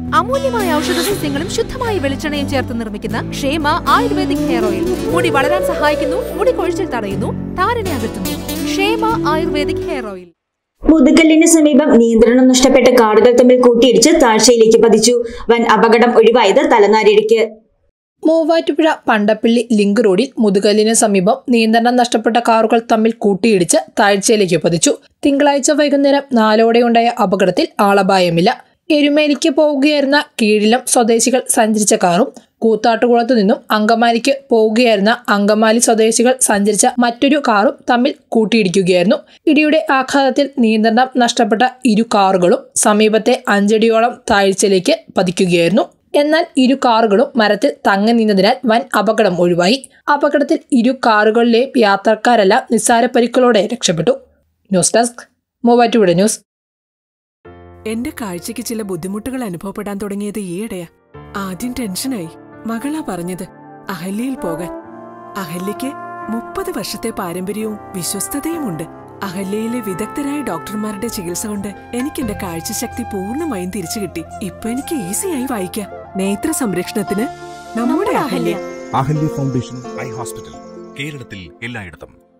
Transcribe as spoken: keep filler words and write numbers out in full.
അമൂല്യമായ ഔഷധ സസ്യങ്ങളും ശുദ്ധമായ വെളിച്ചെണ്ണയും ചേർത്ത് നിർമ്മിക്കുന്ന ക്ഷേമ ആയുർവേദിക് ഹെയർ ഓയിൽ മുടി വളരാൻ സഹായിക്കുന്നു, മുടി കൊഴിച്ചിൽ തടയുന്നു, താരനെ അകറ്റുന്നു. ക്ഷേമ ആയുർവേദിക് ഹെയർ ഓയിൽ. മുതുകല്ലിന് സമീപം നിയന്ത്രണം നഷ്ടപ്പെട്ട കാറുകൾ തമ്മിൽ കൂട്ടിയിടിച്ച് താഴ്ചയിലേക്ക് പതിച്ചു. വൻ അപകടം ഒഴിവായത് തലനാരിഴയ്ക്ക്. മൂവാറ്റുപുഴ പണ്ടപ്പള്ളി ലിങ്ക് റോഡിൽ മുതുകല്ലിന് സമീപം നിയന്ത്രണം നഷ്ടപ്പെട്ട കാറുകൾ തമ്മിൽ കൂട്ടിയിടിച്ച് താഴ്ചയിലേക്ക് പതിച്ചു. തിങ്കളാഴ്ച വൈകുന്നേരം നാലോടെയുണ്ടായ അപകടത്തിൽ ആളപായമില്ല. എരുമേലിക്ക് പോവുകയായിരുന്ന കീഴിലം സ്വദേശികൾ സഞ്ചരിച്ച കാറും കൂത്താട്ടുകുളത്തു നിന്നും അങ്കമാലിക്ക് പോവുകയായിരുന്ന അങ്കമാലി സ്വദേശികൾ സഞ്ചരിച്ച മറ്റൊരു കാറും തമ്മിൽ കൂട്ടിയിടിക്കുകയായിരുന്നു. ഇടിയുടെ ആഘാതത്തിൽ നിയന്ത്രണം നഷ്ടപ്പെട്ട ഇരു കാറുകളും സമീപത്തെ അഞ്ചടിയോളം താഴ്ചയിലേക്ക് പതിക്കുകയായിരുന്നു. എന്നാൽ ഇരു കാറുകളും മരത്തിൽ തങ്ങി നിന്നതിനാൽ വൻ അപകടം ഒഴിവായി. അപകടത്തിൽ ഇരു കാറുകളിലെയും യാത്രക്കാരെല്ലാം നിസ്സാര പരിക്കുകളോടെ രക്ഷപ്പെട്ടു. News desk Muvattupuzha news. എന്റെ കാഴ്ചയ്ക്ക് ചില ബുദ്ധിമുട്ടുകൾ അനുഭവപ്പെടാൻ തുടങ്ങിയത് ഈയിടെയാ. ആദ്യം ടെൻഷനായി. മകളാ പറഞ്ഞത് അഹല്യയിൽ പോകാൻ. അഹല്യയ്ക്ക് മുപ്പത് വർഷത്തെ പാരമ്പര്യവും വിശ്വസ്തതയുമുണ്ട്. അഹല്യയിലെ വിദഗ്ധരായ ഡോക്ടർമാരുടെ ചികിത്സ കൊണ്ട് എനിക്ക് എന്റെ കാഴ്ചശക്തി പൂർണ്ണമായും തിരിച്ചു കിട്ടി. ഇപ്പൊ എനിക്ക് ഈസിയായി വായിക്കാം. നേത്ര സംരക്ഷണത്തിന് നമ്മുടെ Ahalya. Ahalya foundation eye hospital കേരളത്തിൽ എല്ലായിടത്തും.